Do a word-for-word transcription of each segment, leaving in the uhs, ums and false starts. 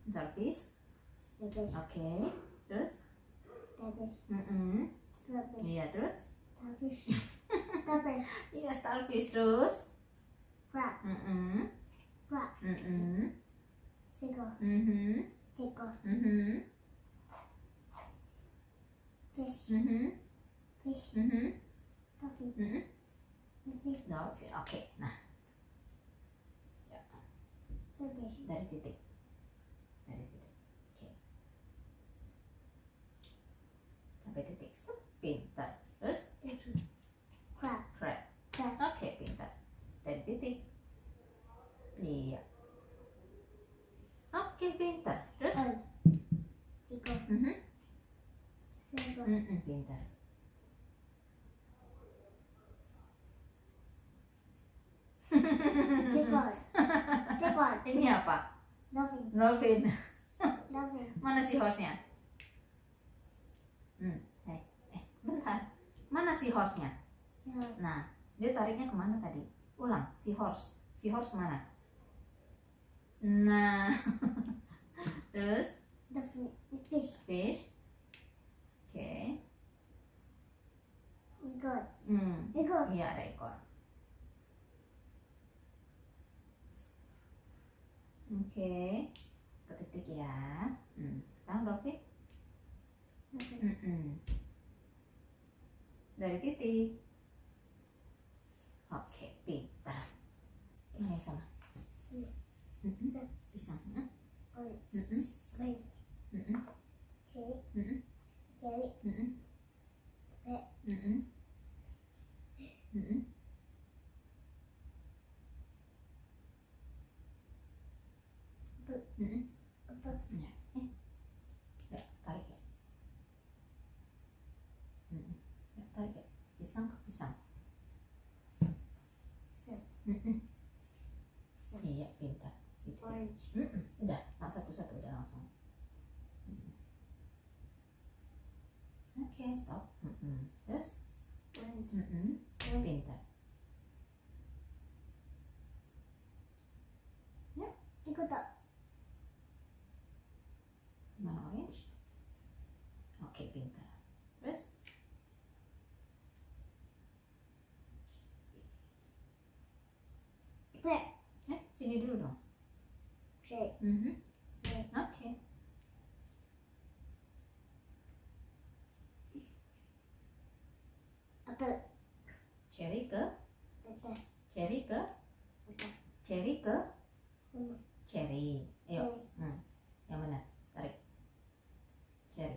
Starfish. Starfish. Oke. Terus? Starfish. Mm-mm. Starfish. Iya, terus? Starfish. Starfish. Iya, starfish. Terus? Crab. Mm-mm. Crab. Mm-mm. Seagull. Mm-hmm. Seagull. Mm-hmm. Fish. Mm-hmm. Fish. Mm-hmm. Dolphin. Mm-hmm. Fish. Dolphin. Oke. Nah, Starfish. dari titik. Dari titik. Oke. Sampai titik. Stop. Pintar. Terus? Crab. Crab. Crab. Oke, pintar. Dari titik. Iya. Oke, pintar. Terus? Oh. Seagull. Mhm. Seagull. Mm-mm, pintar. Seagull. Seagull. Ini apa? Dolphin. Dolphin. Dolphin. Mana sih horse-nya? Hmm, eh, eh, bentar. Mana si horse-nya? Seagull. Nah, dia tariknya kemana tadi? Ulang, si horse. Si horse mana? Nah, terus Dolphin. Fish. fish. Oke. Eagle. Hmm, Eagle. iya ada ekor. Oke, ke titik ya. Hmm, sekarang dolphin. Dolphin. Mm-mm. Dari titik. Oke, pintar. Mana yang sama? Mm-mm. Pisang. Mm-mm. Orange. Mm-mm. Orange. Mm-mm. Cherry. Mm-mm. Cherry. Mm-mm. Red. Mm-mm. Mm-mm. Apple. Mm-mm. Apple. Ya. Eh. Ya, tarik ya. Mm-mm. Ya, tarik ya. Pisang ke pisang. Pisang. Mm-mm. Pisang. Iya, pintar. Gitu. Orange. Mm-mm. Udah, nah, satu-satu udah langsung. Mm-mm. Oke, stop. Mm-mm. Terus? Orange. Mm-mm. Orange. Pintar. Ya, Ikut tak? mana orange? Oke, pintar. Terus? Red. Eh, sini dulu dong. Red. Mhm. Red. Oke. Apple. Cherry ke? Apple. Cherry ke? Apple. Cherry ke? Sama. Cherry. Ayo. Cherry. Hmm. Yang mana? Tarik. Cherry.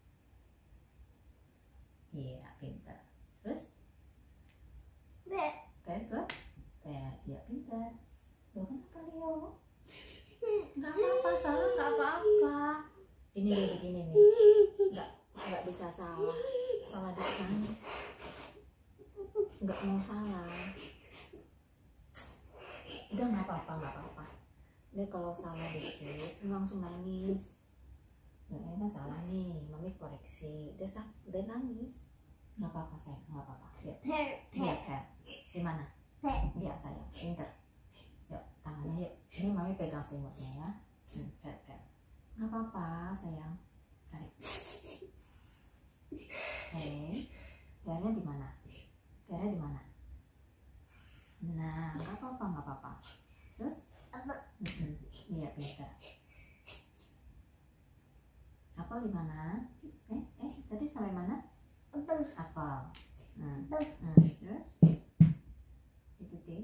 Iya, pintar. Terus? Red. Pear ke? Pear. Iya, pintar. Loh, kenapa Leo? Nggak apa-apa, salah nggak apa-apa. Ini nih begini nih. Nggak, nggak bisa salah. Salah dikit nangis. Nggak mau salah. Udah nggak apa-apa, nggak apa-apa. Dia kalau salah dikit langsung nangis. Nah, ini kan salah nih, mami koreksi. Dia sak, dia nangis. Nggak apa-apa sayang, nggak apa-apa. Lihat, Pear. lihat Pear. Pear. Di mana? Pear. Lihat sayang, pinter. Yuk, tangannya yuk. Ini mami pegang selimutnya ya. Hmm, Pear, Pear. Nggak apa-apa sayang. Tarik. Oke, Pearnya di mana? Pearnya di mana? Nah, nggak apa-apa, nggak apa-apa. Terus? Apple. Mm-mm. Iya, pintar. Apel di mana? Eh, eh, tadi sampai mana? Apple. Apel. Hmm. Apple. Hmm. Terus? Itu titik.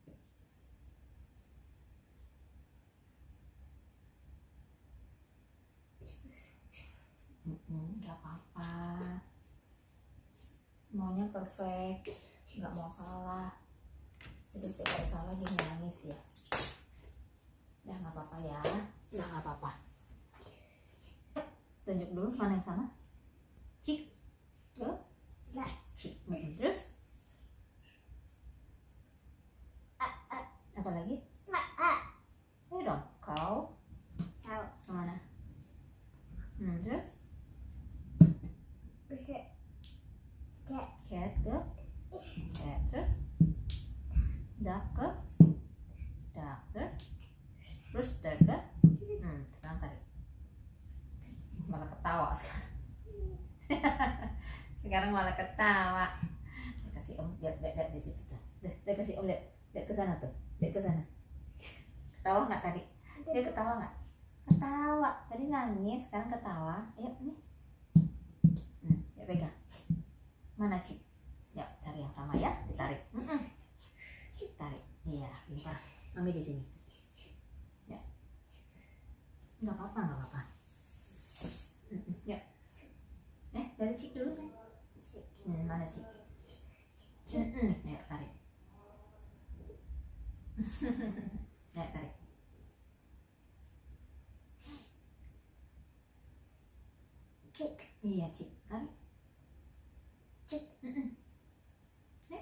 Mm-mm, nggak apa-apa. Maunya perfect, nggak mau salah. Jadi setiap kali salah dia nangis dia. Ya nggak apa-apa ya. Ya nggak apa-apa. Tunjuk dulu mana yang sama. Cik. Ke? Nggak. Cik. Mm-mm. Terus? Apa lagi? Nggak. Ah. Ayo dong. Kau Cow. kemana? Hmm, terus? Bisa. Cat. Cat ke? Cat. Terus? Duck ke? Duck. Terus? Rooster ke? Hmm, sekarang tarik. sekarang. Sekarang malah ketawa. Kasih om, lihat, lihat, lihat di situ tuh. Dia kasih om, lihat, lihat ke sana tuh, lihat ke sana. Ketawa nggak tadi? Dia ketawa nggak? Ketawa. Tadi nangis, sekarang ketawa. Ayo nih. Hmm, ya pegang. Mana Cik? Ya cari yang sama ya, ditarik. Mm -mm. Tarik. Iya, pintar. Mami di sini. Ya. Nggak apa-apa, nggak apa-apa. Mm -mm. Ya. Eh, dari Cik dulu saya. Hmm, mana Cik? Mm -mm. Ya, tarik. Ya, tarik. Cik. Iya, Cik. Tarik. Cik. Mm -mm. Ya.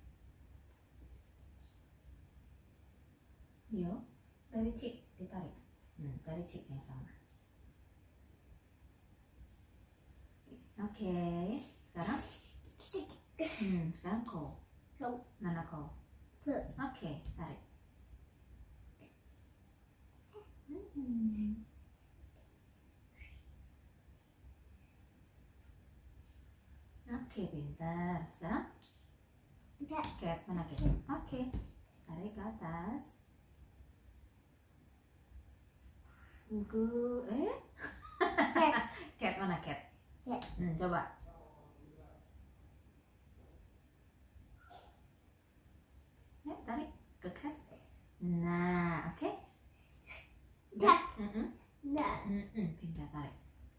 Yo, dari Cik ditarik. Hmm, dari Cik yang sama. Oke, okay. Sekarang? Cik. Hmm, sekarang kau. Kau. Mana kau? Kau. Oke, okay, tarik. Hmm. Oke, okay, pintar. Sekarang? Cat. Cat, mana cat? Oke, okay. Tarik ke atas. Gu, eh? Cat. Cat, mana cat? Cat. Hmm, coba. Ya, tarik ke cat. Nah, oke. Okay. Cat. Mm -mm. Nah. Mm -mm. Pintar, tarik.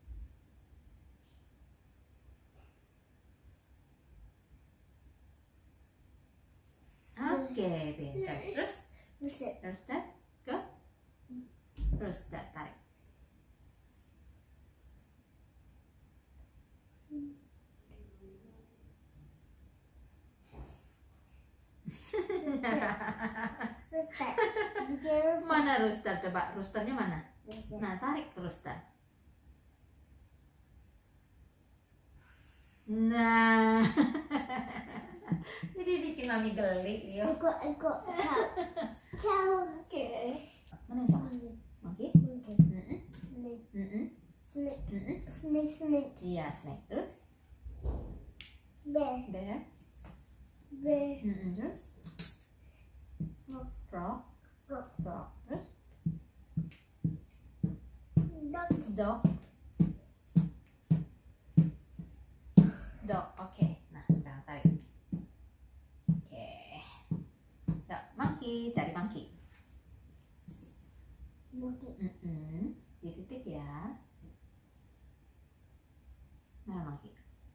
Oke, okay, pintar. Terus? Rooster. Rooster, go. Rooster, tarik. Rooster. Mana rooster? Coba roosternya mana? Rooster. Nah, tarik ke rooster. Nah, jadi bikin mami geli yo. Aku, aku, kau. Kau. Oke. Mana yang sama? Oke. Monkey. Mm-mm. Snake. Mm-mm. Snake. Mm-mm. Snake. Snake. Iya, snake. Terus? Bear. Bear. Bear. Mm-mm. Terus? Frog. Frog. Frog. Frog. Terus? Dog. Dog. Dog. Oke. Nah, sekarang tarik. Oke. Dog. Monkey. Cari monkey. Monkey. Mm-mm. Di titik ya. Mana monkey?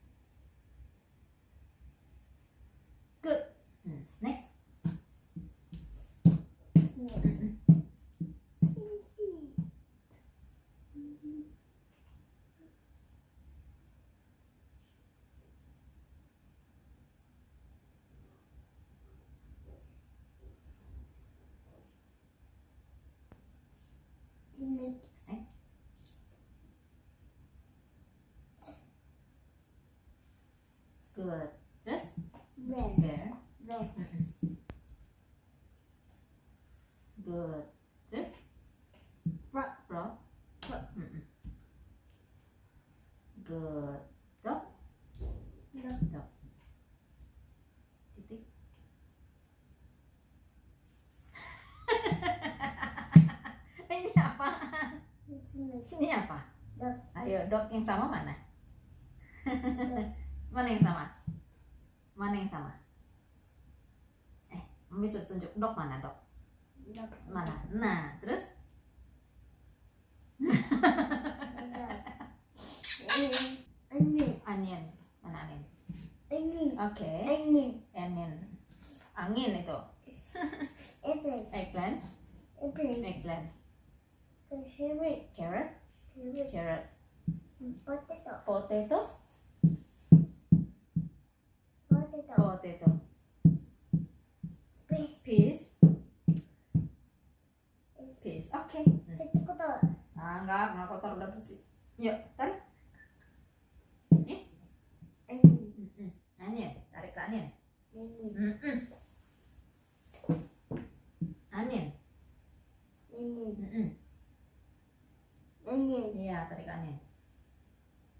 Good. Hmm, snake. Snake. Mm-mm. Snake. Snake. Good. Terus? Bear. Bear. Bear. Mm-mm. Good. Terus? Frog. Frog. Frog. Mm-mm. Good. Dog. Dog. Dog. Titik. Ini apaan? Snake. Ini apa? Dog. Ayo, dog yang sama mana? Dog. Mana yang sama? Mana yang sama? Eh, Mami suruh tunjuk dog mana dog? Dog. Mana? Nah, terus? Onion. Onion. Mana onion? Onion. Oke. Onion. Onion. Angin itu. Apple. Eggplant. Apple. Eggplant. Carrot. Carrot. Carrot. Carrot. Potato. Potato. Potato. Potato. Peas. Peas. Peas. Oke. Hmm. Itu kotor. Nah, enggak, enggak kotor, udah bersih. Yuk, tarik. Eh, Onion. mm-mm. Onion, tarik ke onion. Onion. Mm-mm. Onion. Onion. Mm-mm. Onion. Iya, tarik ke onion.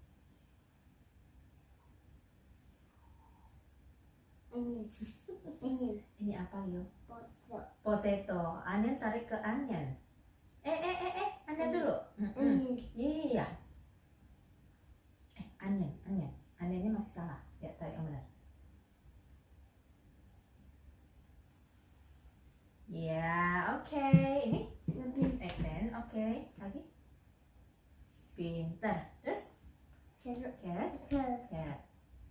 Onion. Ini apa, Leo? Potato. Potato. Onion tarik ke onion. Eh, eh, eh, eh. Onion dulu. Mm-mm. Onion. Iya. Eh, onion, onion. Onionnya masih salah. Ya, tarik yang benar. Ya, oke. Ini Lebih. eggplant, oke. Lagi. Pintar. Terus Carrot. carrot, Carrot. carrot.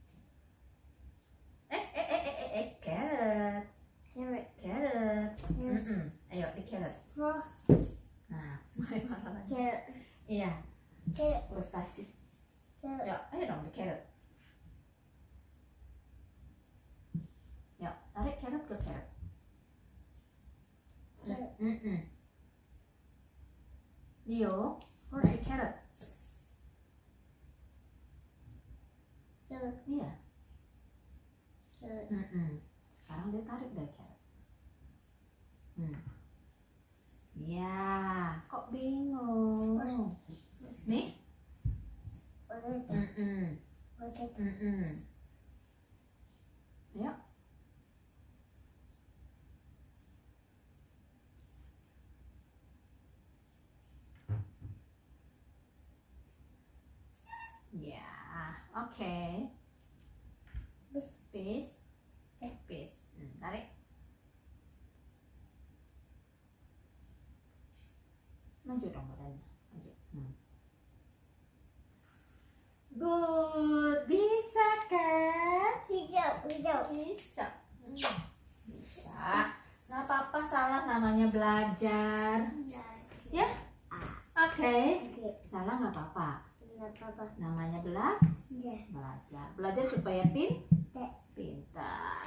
Eh, eh, eh, eh, eh, eh. Carrot, Carrot. carrot. Carrot. Mm-mm. Ayo, di carrot. Oh, Nah, mulai marah lagi. carrot. Iya, Carrot. frustasi. Carrot. Ya, ayo dong di carrot. Ya, tarik carrot ke carrot. Carrot. Mm-mm. Leo, Oh, tarik carrot. carrot. Iya. Carrot. Mm-mm. Sekarang dia tarik dari carrot. Hmm. Ya, kok bingung? Nih? Potato. Mm-mm. Potato. Mm-mm. Ayo. Ya, oke. Bis. Peace. Peace. Hmm, tarik. Maju dong badannya. Maju. Hmm. Good. Bisa kan? Hijau. Hijau. Bisa. Hmm. Bisa. Nggak apa-apa, salah namanya belajar. Ya? Oke. Oke. Salah nggak apa-apa. Kenapa, Papa? Namanya bela Ya. belajar. Belajar supaya pin Te. pintar.